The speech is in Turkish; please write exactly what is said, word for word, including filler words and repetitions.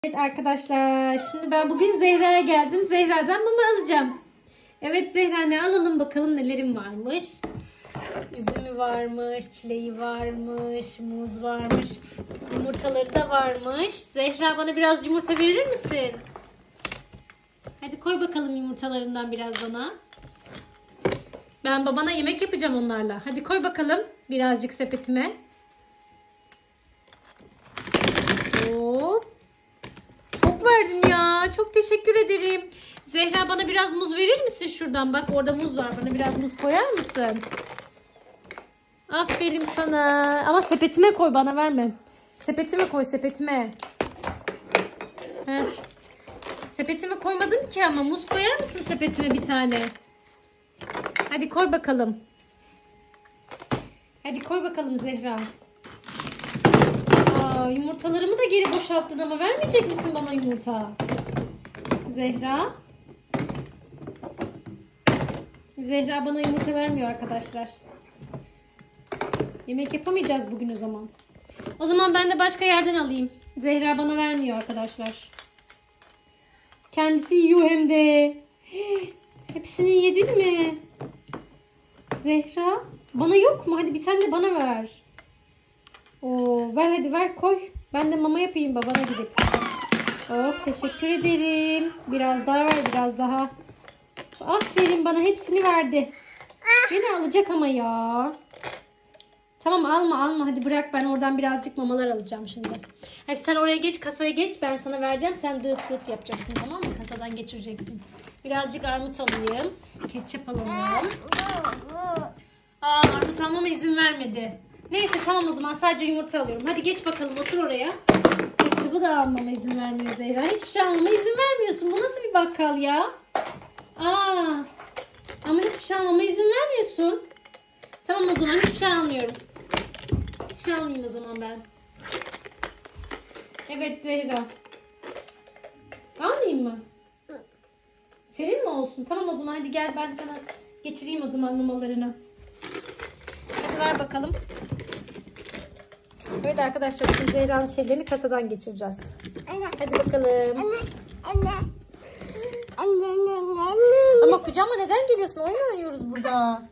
Evet arkadaşlar, şimdi ben bugün Zehra'ya geldim. Zehra'dan mama alacağım. Evet Zehra, ne alalım bakalım, nelerim varmış. Üzümü varmış, çileği varmış, muz varmış, yumurtaları da varmış. Zehra, bana biraz yumurta verir misin? Hadi koy bakalım yumurtalarından biraz bana. Ben babana yemek yapacağım onlarla. Hadi koy bakalım birazcık sepetime. Hop. Çok verdin ya. Çok teşekkür ederim. Zehra, bana biraz muz verir misin şuradan? Bak orada muz var. Bana biraz muz koyar mısın? Aferin sana. Ama sepetime koy, bana verme. Sepetime koy, sepetime. Heh. Sepetime koymadın ki ama. Muz koyar mısın sepetime bir tane? Hadi koy bakalım. Hadi koy bakalım Zehra. Aa, yumurtalarımı da geri boşalttın ama vermeyecek misin bana yumurta? Zehra. Zehra bana yumurta vermiyor arkadaşlar. Yemek yapamayacağız bugün o zaman. O zaman ben de başka yerden alayım. Zehra bana vermiyor arkadaşlar. Kendisi yiyor hem de. Hepsini yedin mi? Zehra, bana yok mu? Hadi bir tane de bana ver. Oo, ver hadi ver, koy. Ben de mama yapayım babana gidip. Oh, teşekkür ederim. Biraz daha ver, biraz daha. Aferin, bana hepsini verdi. Yine alacak ama ya. Tamam, alma alma, hadi bırak, ben oradan birazcık mamalar alacağım şimdi. Hadi sen oraya geç, kasaya geç, ben sana vereceğim, sen dıt dıt yapacaksın, tamam mı? Kasadan geçireceksin. Birazcık armut alayım. Ketçap alalım. Aa, armut almama izin vermedi. Neyse tamam, o zaman sadece yumurta alıyorum. Hadi geç bakalım, otur oraya. Ketçabı da almama izin vermiyor Zehra. Hiçbir şey almama izin vermiyorsun. Bu nasıl bir bakkal ya? Aa, ama hiçbir şey almama izin vermiyorsun. Tamam, o zaman hiçbir şey almıyorum. Hiçbir şey almayayım o zaman ben. Evet Zehra. Almayayım mı? Senin mi olsun? Tamam o zaman, hadi gel ben sana geçireyim o zaman mamalarını. Hadi ver bakalım. Evet arkadaşlar, şimdi Zehra'nın şeylerini kasadan geçireceğiz. Anne. Hadi bakalım. Anne. Anne. Anne. Anne. Ama kucağıma neden geliyorsun? Oyun oynuyoruz burada.